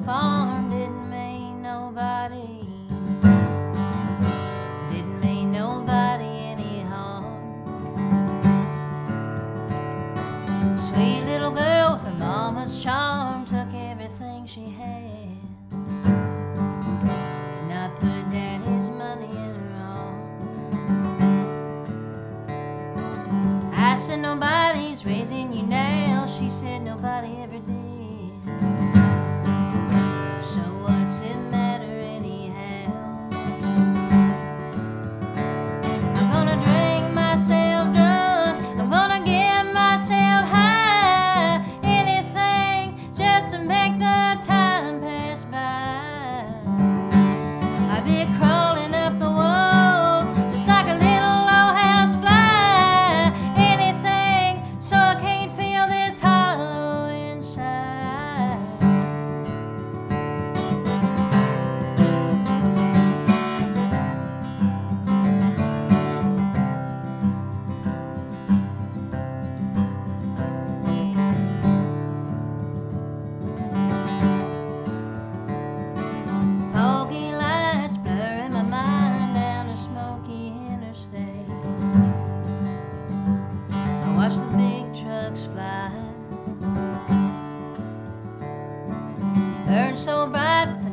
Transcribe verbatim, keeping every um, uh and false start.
farm didn't mean nobody, didn't mean nobody any harm. Sweet little girl with her mama's charm took everything she had to not put daddy's money in her arm. I said nobody's raising you now, she said nobody ever did. So what's it matter anyhow? I'm gonna drink myself drunk, I'm gonna get myself high, anything just to make the time pass by. I'd be crawling up the walls just like a little old house fly, anything so I can't feel this hollow inside. Foggy lights blurring my mind down a smoky interstate. I watch the big trucks fly, burn so bright with